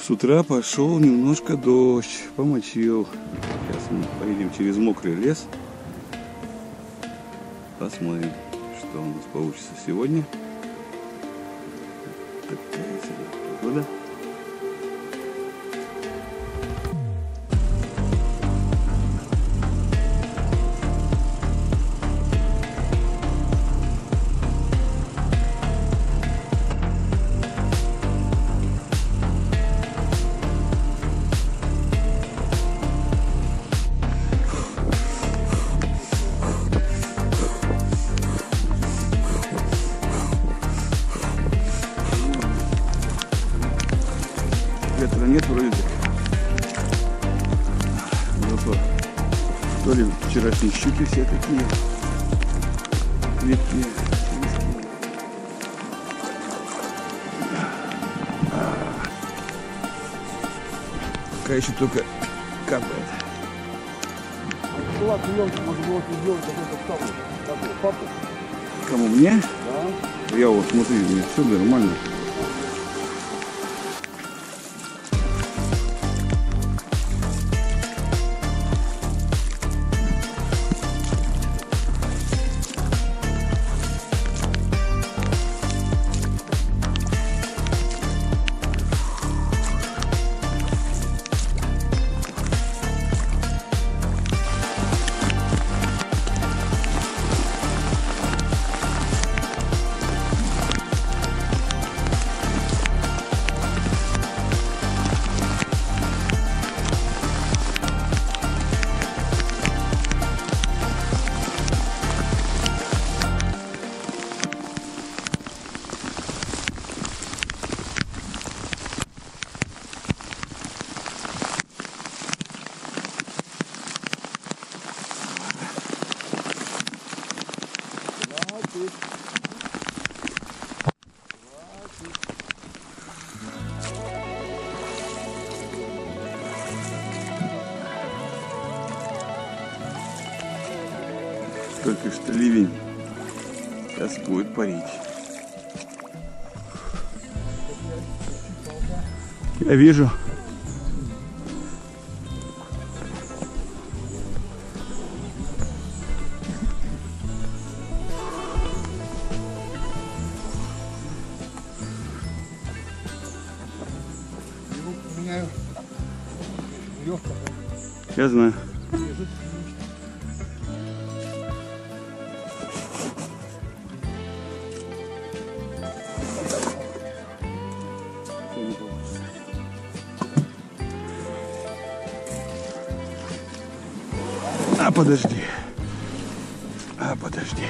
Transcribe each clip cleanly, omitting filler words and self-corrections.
С утра пошел немножко дождь, помочил. Сейчас мы поедем через мокрый лес. Посмотрим, что у нас получится сегодня. Такая сегодня погода. Ветра нет вроде бы. Зато то ли вчерашние щуки все такие крепкие. Пока еще только капает. Кому, мне? Да. Я вот смотри, мне все нормально. Только что ливень. Сейчас будет парить. Я вижу. Я знаю. А подожди. А подожди.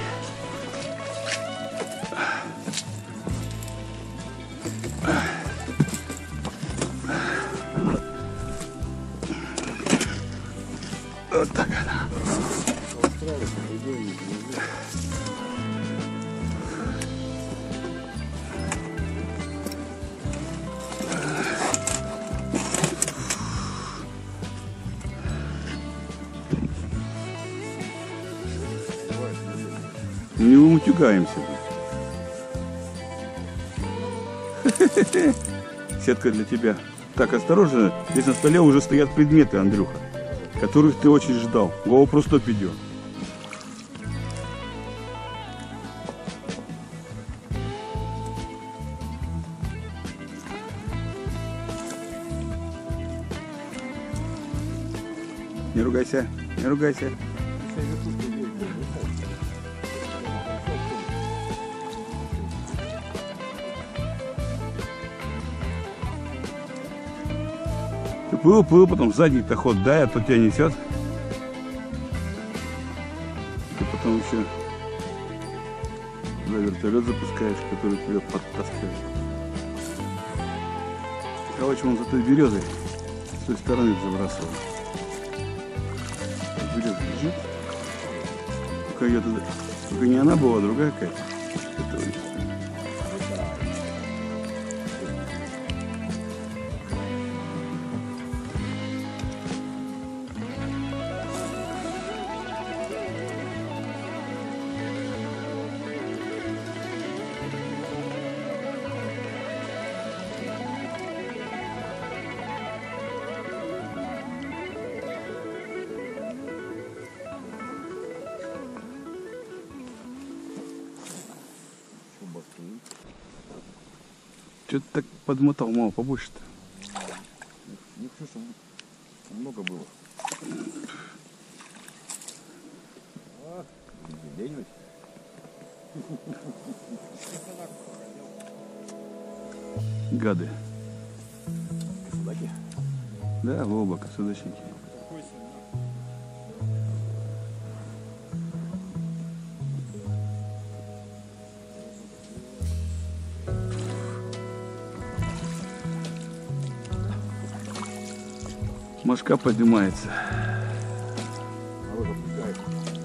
Вот так она. Не утюгаемся. Сетка для тебя. Так, осторожно. Здесь на столе уже стоят предметы, Андрюха, которых ты очень ждал. GoPro 100 идет. Не ругайся, не ругайся. Плыл, потом задний-то ход дай, а то тебя несет. Ты потом еще за вертолет запускаешь, который тебя подтаскивает. Короче, он за той березой с той стороны забрасывал. Береза лежит. Только ее туда. Только не она была, а другая какая-то. Что-то так подмотал, мало побольше-то. Не хочу, чтобы много было. Лень ведь. Гады. Судаки? Да, в облако, судачники. Мошка поднимается. Народ отпускает.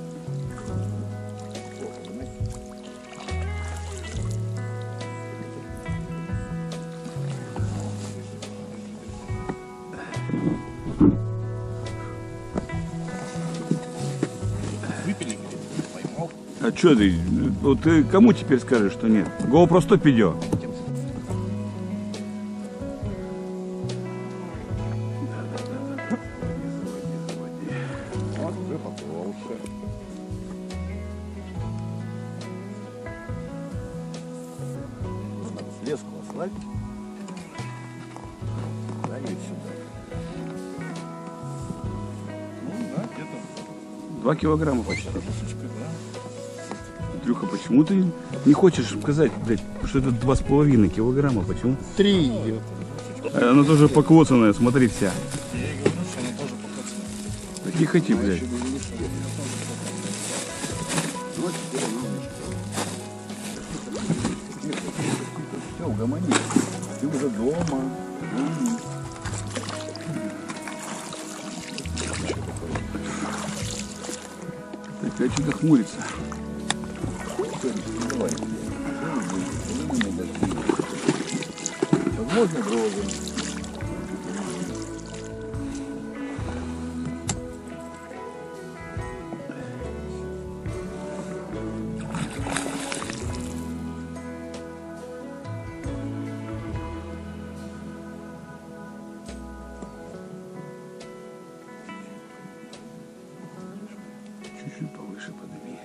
Выпили, поймал. А что ты? Вот ты кому теперь скажешь, что нет? GoPro 100 видео. Вот уже попался. Надо слезку ослабить. Ставить сюда. Ну да, где-то 2 килограмма почти. картошечка, да. Андрюха, почему ты не хочешь сказать, блядь, что это 2,5 килограмма? Почему? 3. Она тоже покоцанная, смотри вся. Я и говорю, что она тоже покоцанная. Так не хоти, блядь. Все, угомони. Ты уже дома. Так, а что-то хмурится. Давай. Возможно, дрова. Чуть-чуть повыше подними.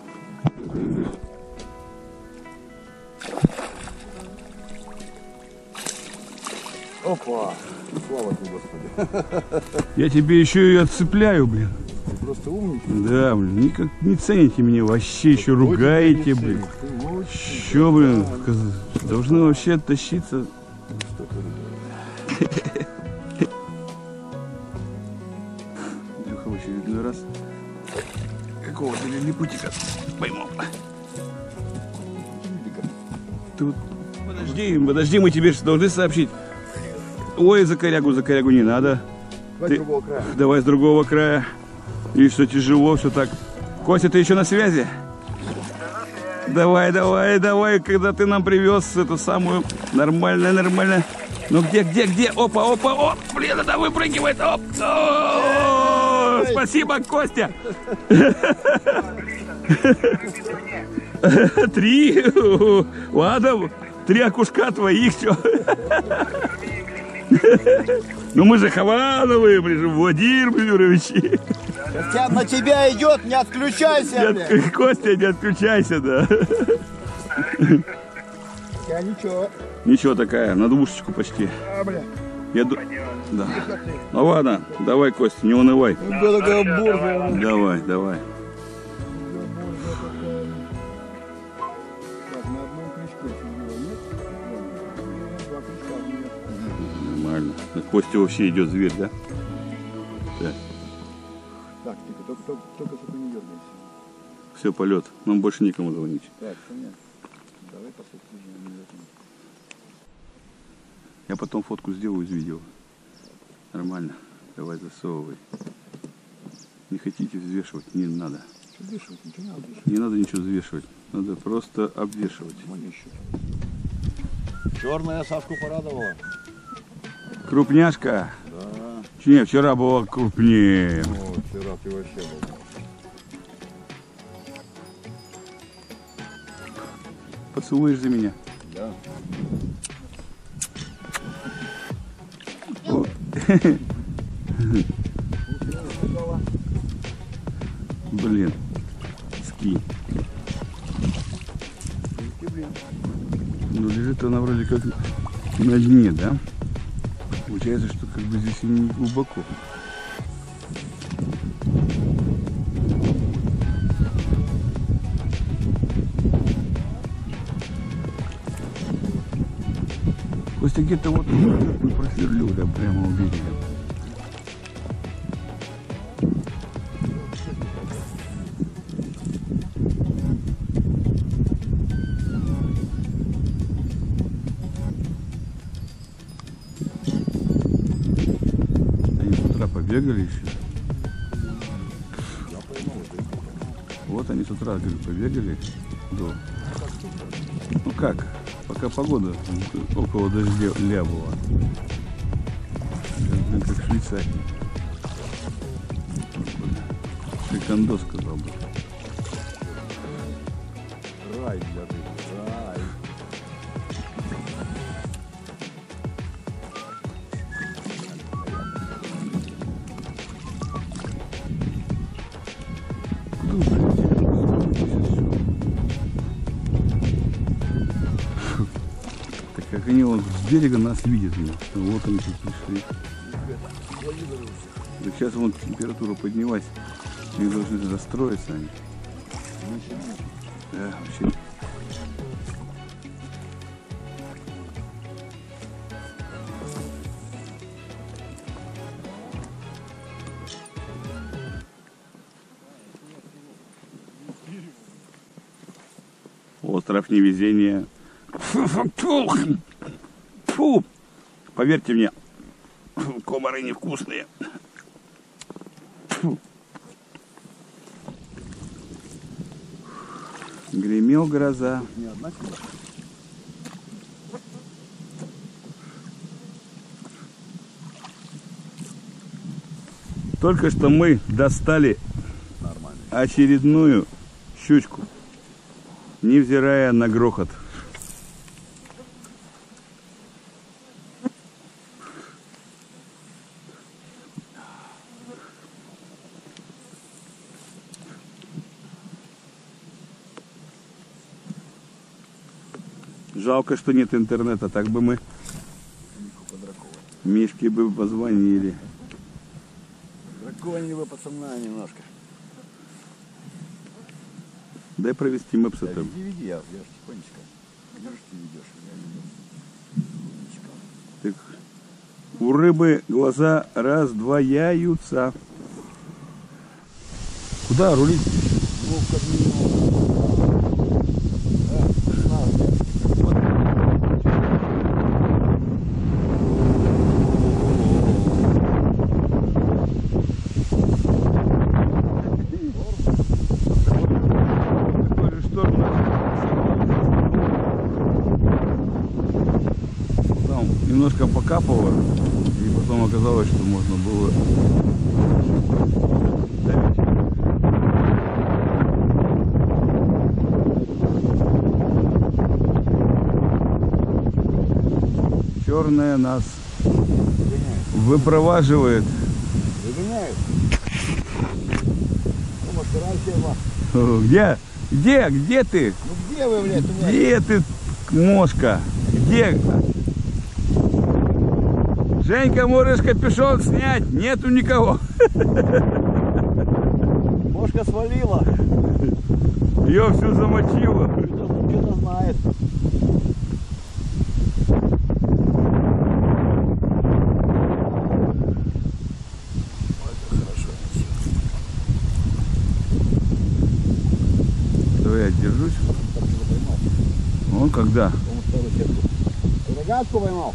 Опа! Слава тебе, Господи. Я тебе еще и отцепляю, блин. Ты просто умничай. Да, блин, никак не цените меня вообще, еще ругаете, блин. Че, блин, должны вообще оттащиться. Что ты ругаешь? Андрюха в очередной раз какого-то лилипутика поймал. Ты вот подожди, мы тебе же должны сообщить. Ой, за корягу не надо. Давай с другого края. Давай с другого края. И что тяжело, все так. Костя, ты еще на связи? Давай, когда ты нам привез эту самую нормально. Ну где? Опа, оп, блин, это выпрыгивает, оп. О, спасибо, Костя. 3, ладно, 3 окушка твоих, что? Ну мы же Хавановые, Владимир Владимирович. Костян на тебя идет, не отключайся, блядь. Костя, не отключайся, да. Я ничего. Ничего такая, на двушечку почти. Бля. Да. Ну ладно, давай, Костя, не унывай. Ну, такая борзая. Давай. Так, на одном крючке сидела, нет? Два крючка от меня. Нормально. На Косте вообще идет зверь, да? Так, Так, тихо, только чтобы не дергайся. все, полет. Нам больше никому звонить. Так, понятно. Давай посмотрим. Я потом фотку сделаю из видео. Нормально. Давай засовывай. Не хотите взвешивать? Не надо. Что вешать? Ничего не надо вешать. Не надо ничего взвешивать. Надо просто обвешивать. Вон еще. Черная Сашку порадовала. Крупняшка. Да. Не, вчера была крупнее. О, вчера ты вообще был. Поцелуешь за меня? Да. Блин. Ски. Ну лежит она вроде как На дне, да? Получается, что как бы здесь и не глубоко. Костя где-то вот мы просверлил, да, прямо у берега. Они с утра побегали еще. Вот они с утра, говорю, побегали. До. Ну как? Пока погода около дождя была. Сейчас, блин, как в Швейцарии. Шикандо, сказал бы. Рай для рыбы, рай. Так как они вот с берега нас видят. Вот они тут пришли. Так сейчас вот температура поднялась. Они должны расстроиться они. Да, вообще. Остров невезения. Фу! Поверьте мне, комары невкусные. Фу. Гремел гроза. Не одна сюда? Только что мы достали Нормально. очередную щучку, невзирая на грохот. Жалко, что нет интернета, так бы мы Мишке бы позвонили. Драконьего пацана немножко. Дай провести мэпс Да, там. веди, я же тихонечко. Видишь, ты ведешь, я веду. Так, у рыбы глаза раздвояются. Куда рулить? Ну, как минимум. Там немножко покапало, и потом оказалось, что можно было давить. Черная нас выпроваживает. Выгоняют. Ну, может, раньше вас. Где ты? Ну, где вы, блядь, у меня? Где ты, мошка? Где? Женька, можешь капюшон снять? Нету никого. Мошка свалила. Ее всю замочило. Что-то знает. Давай я держусь. Он когда? Он вторую сетку. Рогатку поймал.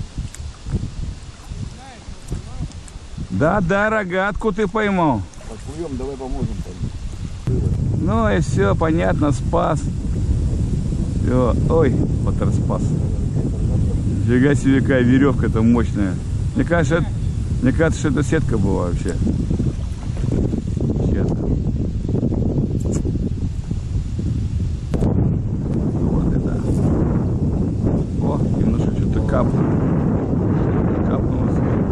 Да, рогатку ты поймал. Подплывем, давай поможем. Ну и все, понятно, спас. Все. Ой, спас. Фига себе, какая веревка-то мощная. Мне кажется, что это сетка была вообще. Сетка. Вот это. О, немножко что-то капнуло. Капнуло сверху.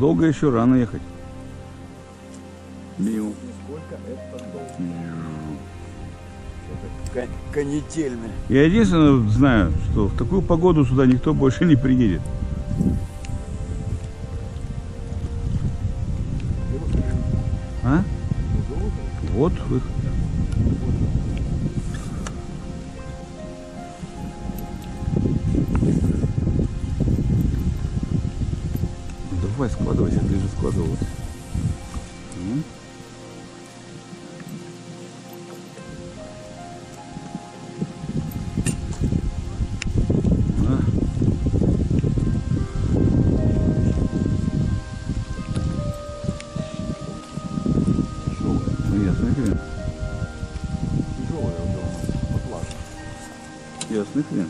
долго еще рано ехать. Мимо. Сколько это долго? Это канительно. Я единственное знаю, что в такую погоду сюда никто больше не приедет. А? Вот выход. Давай складывайся, ты же складывалась. Ясный хрен.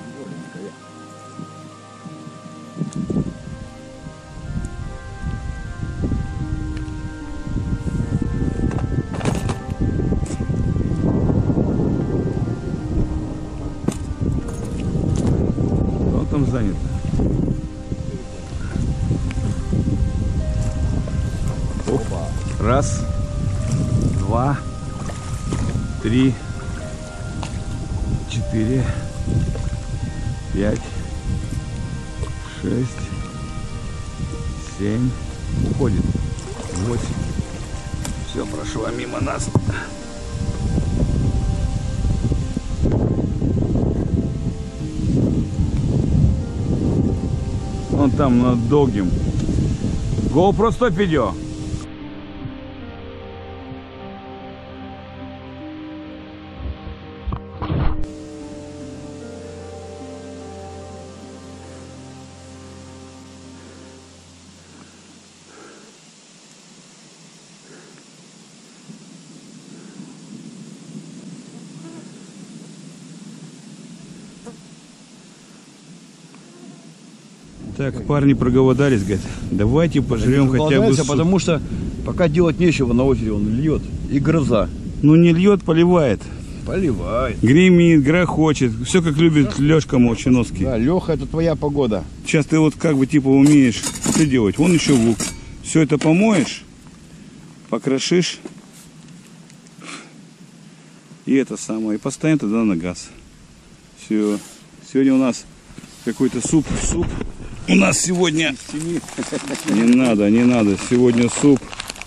Он там занят. Опа. Раз, два, три, 4, 5, 6, 7, уходит, 8. Все, прошла мимо нас. Вон там над долгим. GoPro 100 видео. Так, парни проголодались, говорят, давайте пожрем хотя бы суп. Потому что пока делать нечего на озере, он льет. И гроза. Ну не льет, поливает. Поливает. Гремит, грохочет. Все как любит Лешка Молчановский. Да, Леха, это твоя погода. Сейчас ты вот как бы типа умеешь что делать. Вон еще лук. Все это помоешь, покрошишь. И это самое. И поставим тогда на газ. Все. Сегодня у нас какой-то суп. У нас сегодня... Не надо, не надо. Сегодня суп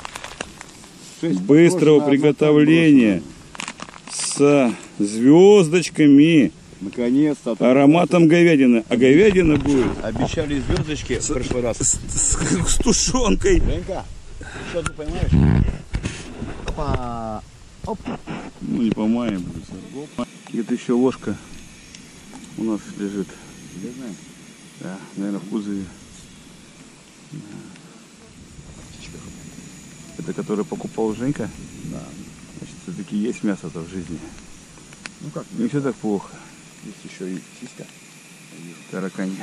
быстрого приготовления со звездочками. Наконец-то. Ароматом говядины. А говядина будет... Обещали звездочки в прошлый раз. С тушенкой. Женька, что ты поймаешь? Опа. Оп. Ну не помаем. Где-то еще ложка у нас лежит. Железная? Да, наверное, в кузове. Это который покупал Женька? Да. Значит, все-таки есть мясо-то в жизни. Ну как? Не все так плохо. Есть еще и сиська. Тараканья.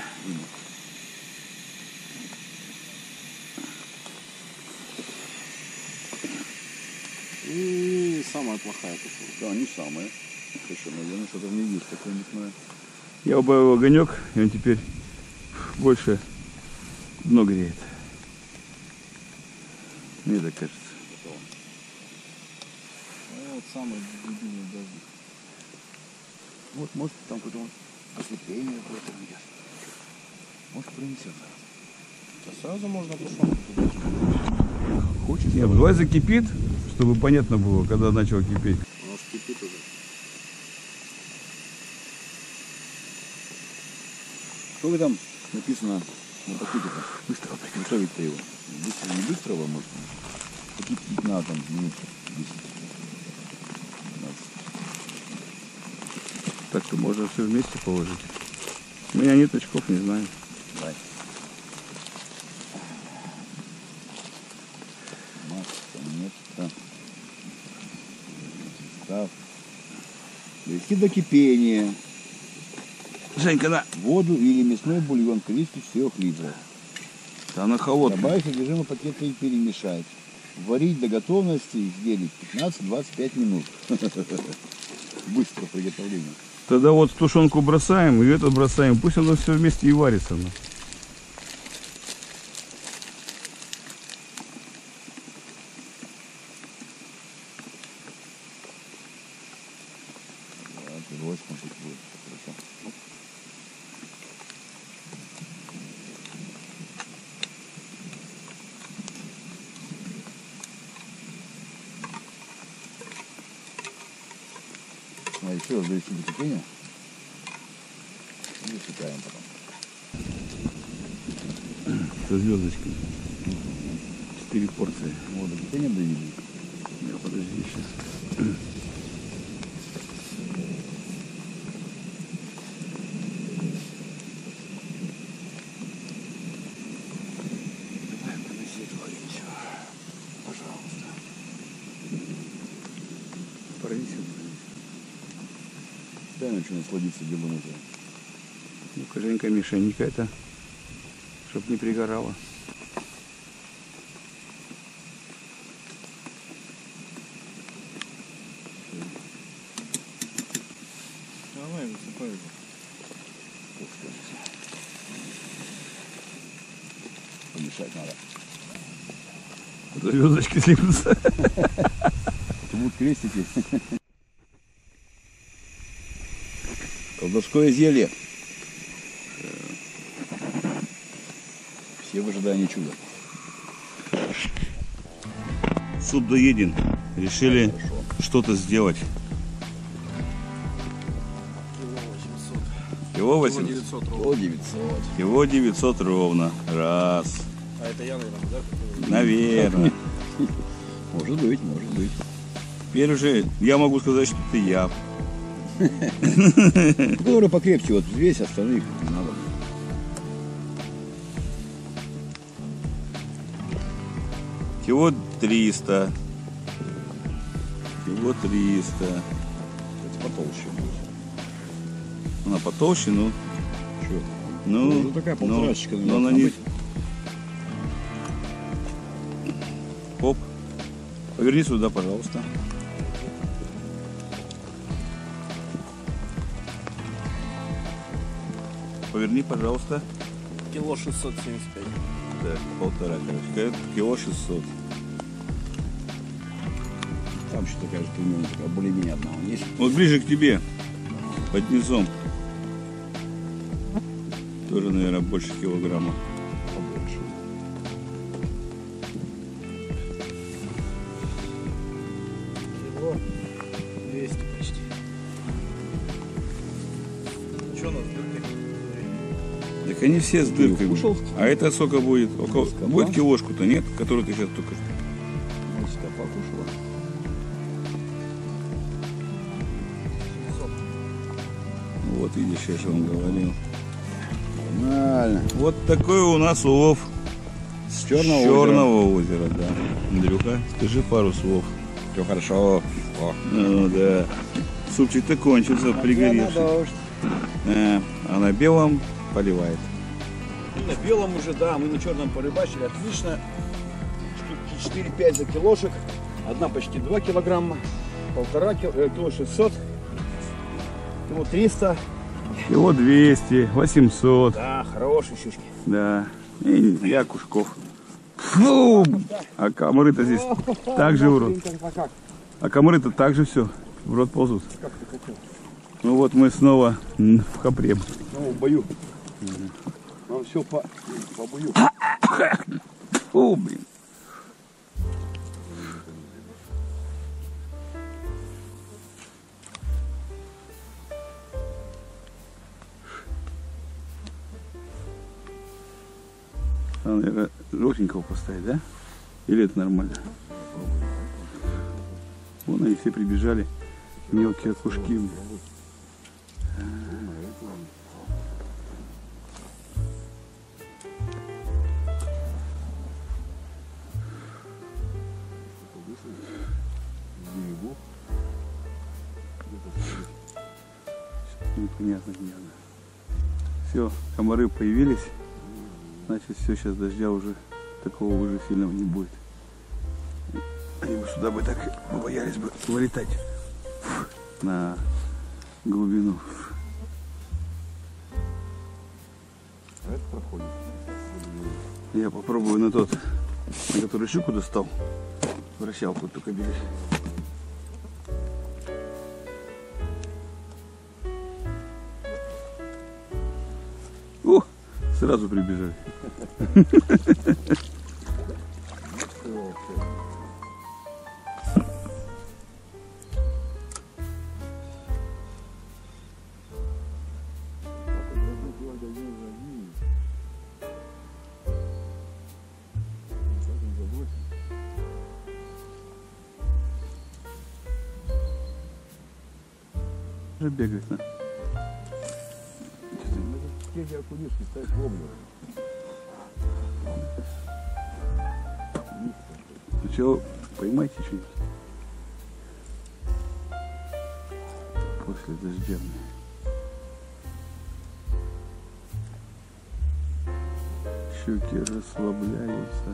И самая плохая кусочка. Да, не самая. Еще, наверное, что-то в ней есть такое мясное. Я убавил огонек, и он теперь больше дно греет. Мне так кажется. Вот самый дебильный дождик. Вот, может, там какое-то ослепление какое-то идет. Может, принесет сразу. Да сразу можно тушенку. Хочешь? Нет, давай закипит, чтобы понятно было, когда начал кипеть. Оно ж кипит уже. Что вы там написано на пакете-то? Быстро приготовить-то его. Быстро, не быстрого, может. Покипить надо там минут 10. Так-то можно все вместе положить. У меня нет очков, не знаю. Давай. Масса, нет. Так. Довести до кипения. Женька, на. Воду или мясной бульон количестве 4 литров. Да она холодная. Добавить содержимое пакета и перемешать. Варить до готовности изделий 15-25 минут. Быстро приготовление. Тогда вот тушенку бросаем и этот бросаем. Пусть оно все вместе и варится. брось, может будет. Хорошо. А еще раз довести до кипения. И высыпаем потом. Со звездочкой. 4 порции. Вот, до кипения довели. Я подожди сейчас. Пожалуйста. Пронесем. Дай начну насладиться делом этого. Ну-ка, Женька, мишенька это, чтоб не пригорало. Давай, высыпай его. Помешать надо. Звездочки слипнутся. Это будут крестики. Колдовское зелье. Все в ожидании чуда. Суп доеден. Решили что-то сделать. Кило 800. 900 ровно. О, 900. Кило 900 ровно. Раз. А это я, наверное, да? который- Наверное. Может быть, может быть. Теперь уже я могу сказать, что это я. Который покрепче, вот весь остальных не надо. Кило 300. Кило 300. Это потолще будет. Она потолще, ну. Что? Ну, Ну, такая полторашечка но должна она не... быть. Оп. Поверни сюда, пожалуйста. Поверни, пожалуйста. Кило 675. Так, полтора, короче. Кило 600. Там еще такая же примерно, такая более-менее одна он есть. Вот ближе к тебе. Под низом. Тоже, наверное, больше килограмма. Побольше. Кило 200 почти. Что у нас дырки? Так они все с дыркой. Кушал? А это сколько будет? Около... Скопа? Будет килошку-то, нет? Которую ты сейчас только что. Ну, скопа кушала. Вот видишь, я же вам говорил. Нормально. Вот такой у нас улов С с черного, Черного озера, да. Андрюха, скажи пару слов. Все хорошо. О. Ну да. Супчик-то кончился, пригоревший. А на белом поливает. На белом уже, да, мы на черном порыбачили, отлично. Штуки 4-5 за килошек. Одна почти 2 килограмма. Полтора кило 600. Кило 300. Кило 200, 800. Да, хорошие щучки. Да. И я Кушков. Фу! А комары-то здесь так же урод. А комары-то так же все в рот ползут. Ну вот мы снова в Хопре. Ну, в бою. Нам все по бою. Фу, блин. Надо, наверное, желтенького поставить, да? Или это нормально? Вон они все прибежали. Мелкие окушки. Непонятно где она. Все, комары появились. Значит, все, сейчас дождя уже такого уже сильного не будет. Они бы сюда бы так побоялись бы вылетать на глубину. Это проходит. Я попробую на тот, на который щуку достал. Вращалку только берешь. Сразу прибежали. Уже бегает, да? Те окунишки ставить в облако. Сначала поймайте что-нибудь. После дождя. Щуки расслабляются.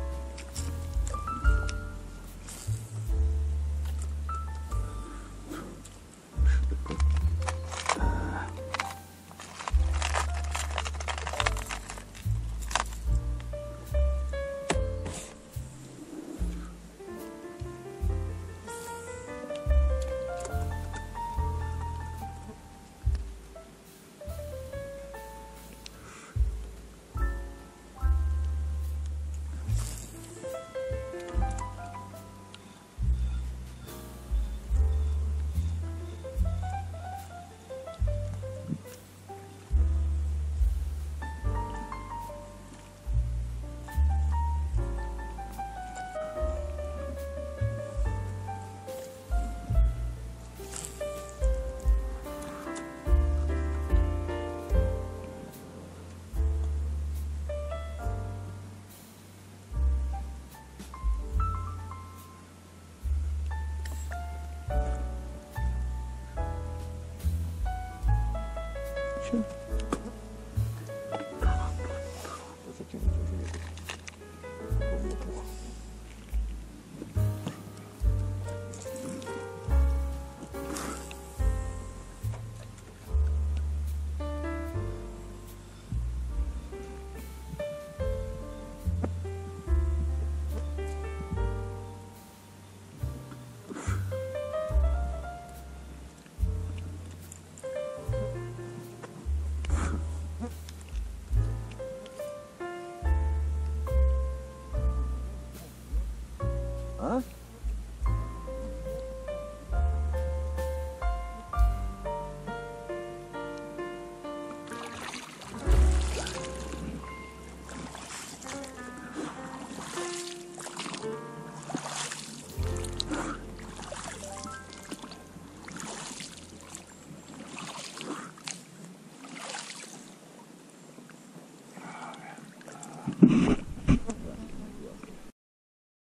Че? А?